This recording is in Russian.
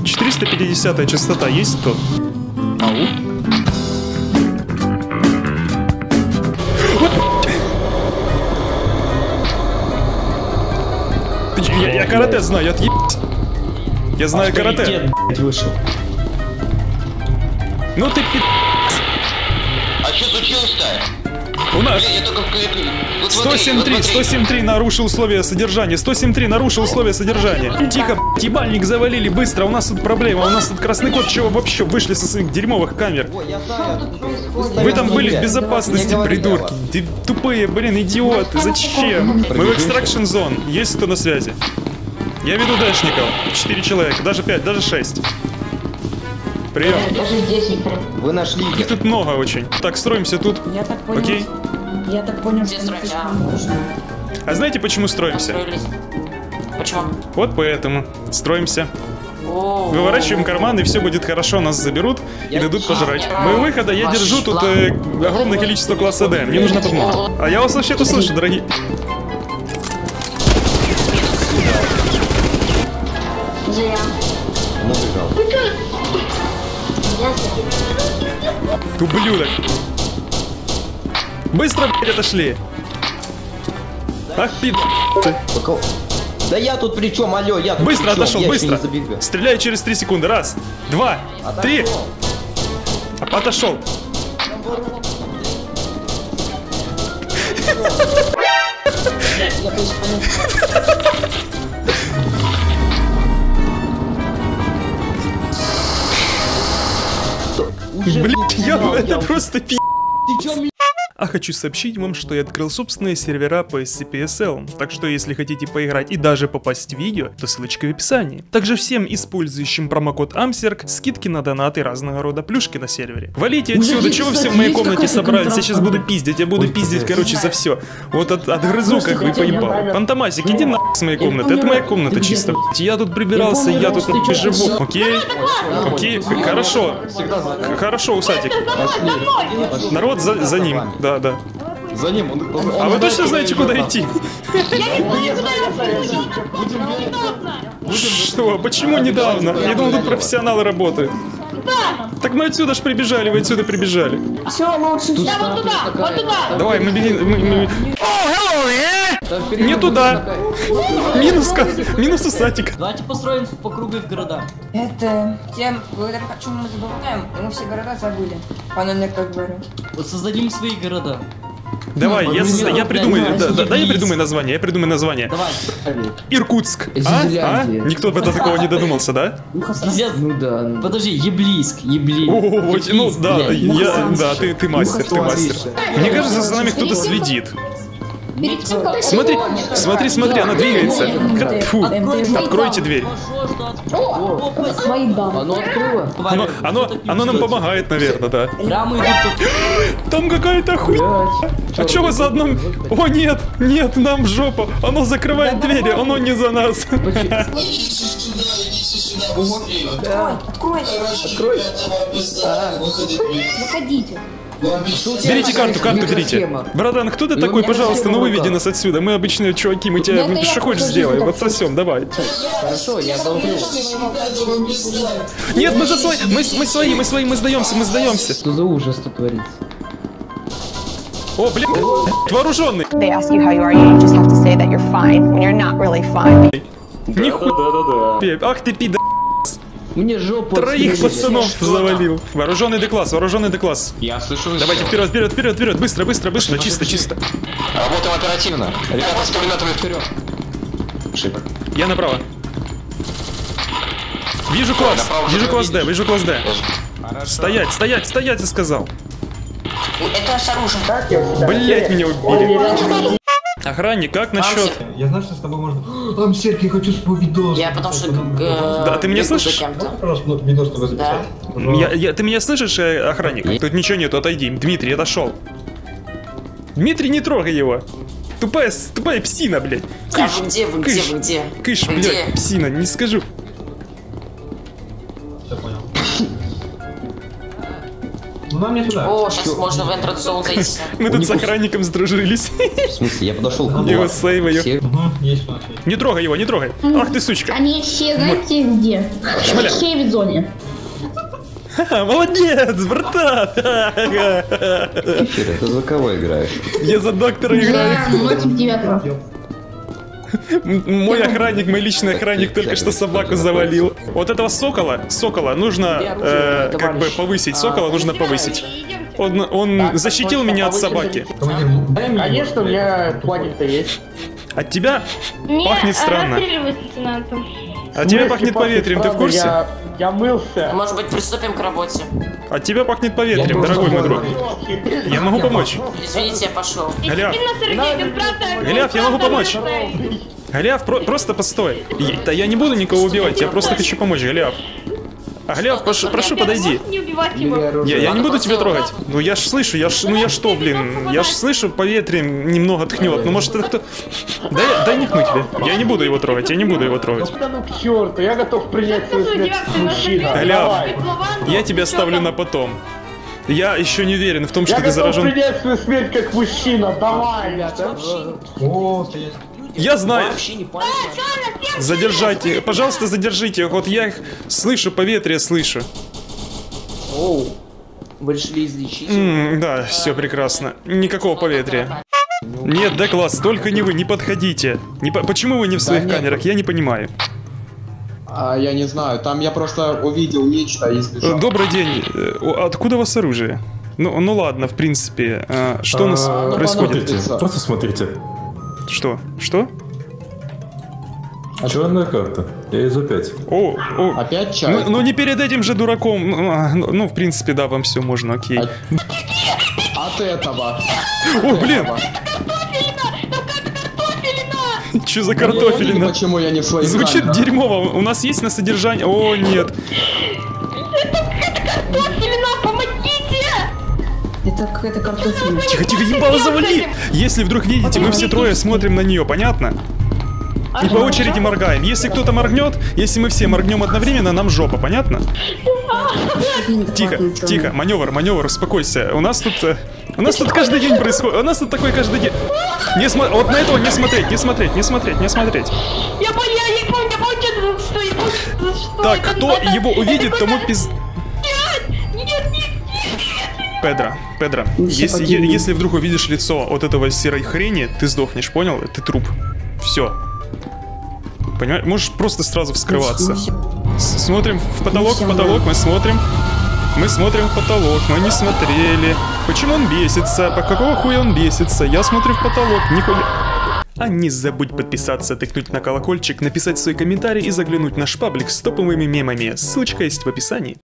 450-я частота есть кто? Ау. Я карате знаю, я отъебать. Я знаю карате. Вышел. Ну ты пи***. А что случилось-то? У нас Я только... 107.3 нарушил условия содержания. 107.3 нарушил условия содержания. Тихо, ебальник завалили быстро. У нас тут проблема. У нас тут красный кот. Чего вообще вышли со своих дерьмовых камер? Вы там были в безопасности, придурки. Тупые, блин, идиоты. Зачем? Мы в экстракшн зон. Есть кто на связи? Я веду дэшников. 4 человека, даже 5, даже 6. Прием. Даже 10. Вы нашли Их тут много очень. Так, строимся тут. Я так понял. Окей. Я так понял, что нужно. А знаете, почему строимся? Почему? Вот поэтому. Строимся. Выворачиваем карман, и все будет хорошо. Нас заберут и дадут пожрать. Моего выхода я держу тут огромное количество класса D. Мне нужна подмога. А я вас вообще-то слышу, дорогие. Ублюдок. Быстро, блядь, отошли. Ах, пи***. Да я тут при чем, алло, я тут Быстро отошел, быстро. Забегаю. Стреляю через 3 секунды. Раз, два, три. Отошел. Блять, это просто пи***. А хочу сообщить вам, что я открыл собственные сервера по SCPSL, так что если хотите поиграть и даже попасть в видео, то ссылочка в описании. Также всем использующим промокод AMSERG скидки на донаты и разного рода плюшки на сервере. Валите отсюда, чего вы все в моей комнате собрались? Я сейчас буду пиздить, я буду пиздить, короче, за все. Вот отгрызу, как вы поебал. Фантомасик, иди на с моей комнаты, это моя комната чисто. Я тут прибирался, я тут живу. Окей? Окей, хорошо. Хорошо, усатик. Народ за ним, да. За ним. А вы точно знаете, куда идти? Что? Почему недавно? Я думал, тут профессионалы работают. Так мы отсюда ж прибежали, вы отсюда прибежали. Все, лучше. Да, вот туда, вот туда. Давай, мы бегим. Не туда. Минус усатик. Давайте построим по кругу в города. Это тем, благодаря чему мы забываем, и мы все города забыли. Пановне, как говорят. Вот создадим свои города. Давай, я придумаю, да, я придумаю название. Давай. Иркутск. А? Никто бы до такого не додумался, да? Ну да. Подожди, Еблийск. Ну да, ты мастер. Мне кажется, за нами кто-то следит. Смотри, она двигается. Фу, откройте дверь. Оно открыло. Оно нам помогает, наверное, да. Прямо идут тут. Там какая-то хуйня. А чё вы за одном? О, нет, нам в жопу. Оно закрывает двери, оно не за нас. Открой. Заходите. Берите карту берите. Братан, кто ты такой, пожалуйста, ну выведи нас отсюда. Мы обычные чуваки, мы тебя что хочешь сделаем. Вот сосем, давай. Хорошо, я долблю. Нет, мы свои, мы сдаемся. Что за ужас тут творится? О, блин, вооруженный. They ask you how you are, you just have to say that you're fine when you're not really fine. Нихуя. Ах ты пидор. Мне жопу. Троих пацанов завалил. Вооруженный Д-класс. Я слышу. Давайте вперед. Быстро, чисто. Работаем оперативно. Ребята с пулеметами вперед. Шипер. Я направо. Вижу класс Д. Стоять, я сказал. Это с оружием. Блять, меня убили. Охранник, как насчет... Я знаю, что с тобой можно... Амсерк, я хочу свой видос. Я потому что... Да, ты меня слышишь? Просто видос, чтобы записать. Ты меня слышишь, охранник? Тут ничего нету, отойди. Дмитрий, отошел. Дмитрий, не трогай его. Тупая псина, блядь. Где? Кыш, блядь, псина, не скажу. Все понял. Ну нам не туда. О, сейчас можно в Entrance Zone зайти. Мы тут с охранником сдружились. В смысле, я подошел к Его сейваю. Есть что. Не трогай его, не трогай. Ах ты, сучка. Они все, знаете, где? Шмаля. В хейви-зоне. Ха-ха, молодец, братан. Ты за кого играешь? Я за доктора играю. Да, против 9. Мой охранник, мой личный охранник только что собаку завалил. Вот этого сокола нужно как бы повысить. Сокола нужно повысить. Он защитил меня от собаки. Конечно, у меня планета есть. От тебя пахнет странно. От тебя пахнет поветрием, ты в курсе? Я мылся. Может быть, приступим к работе? От тебя пахнет поветрием, дорогой мой друг. Я могу помочь. Извините, я пошел. Голиаф, Голиаф, я могу помочь. Голиаф, просто постой. Да я не буду никого убивать, я просто хочу помочь, Голиаф. А, Голиаф, прошу, подойди. Я не буду тебя трогать. Ну я ж слышу, я что, блин, я ж слышу, поветрием немного тхнет. Ну может это кто... Дай нюхну тебе. Я не буду его трогать, я не буду его трогать. Да ну к черту, я готов принять свою смерть, мужчина. Голиаф, я тебя ставлю на потом. Я еще не уверен в том, что ты заражен. Я готов принять свою смерть как мужчина, давай. О, стоять. Я знаю. Задержайте, пожалуйста, задержите их. Вот я их слышу, поветрие слышу. Оу, вы решили излечить? Да, все прекрасно. Никакого поветрия. Нет, Декласс, только не вы, не подходите. Почему вы не в своих камерах? Я не понимаю. Я не знаю, там я просто увидел нечто и сбежал. Добрый день. Откуда у вас оружие? Ну ладно, в принципе. Что у нас происходит? Просто смотрите. Что? Что? Черная карта. Я из опять. О. Опять чай? Ну не перед этим же дураком. Ну, в принципе, да, вам все можно, окей. От этого. О, блин! Че за картофелина? Почему я не в своей Звучит камере? дерьмово. У нас есть на содержание... О, нет. Картофелина, помогите! Это какая-то картофелина. Тихо, ебало завали! Если вдруг видите, мы все трое смотрим на нее, понятно? И по очереди моргаем. Если кто-то моргнет, если мы все моргнем одновременно, нам жопа, понятно? Тихо, маневр, успокойся. У нас тут каждый день происходит. У нас тут такой каждый день. Вот на этого не смотреть. Я не помню, что... Так, кто его увидит, тому пиз... Педро, если вдруг увидишь лицо вот этого серой хрени, ты сдохнешь, понял? Ты труп. Все. Понимаешь? Можешь просто сразу вскрываться. Смотрим в потолок, мы смотрим. Мы смотрим в потолок, мы не смотрели. Почему он бесится? По какого хуя он бесится? Я смотрю в потолок, нихуя... А не забудь подписаться, тыкнуть на колокольчик, написать свой комментарий и заглянуть в наш паблик с топовыми мемами. Ссылочка есть в описании.